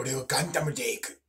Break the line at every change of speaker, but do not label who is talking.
俺はガンダムで行く。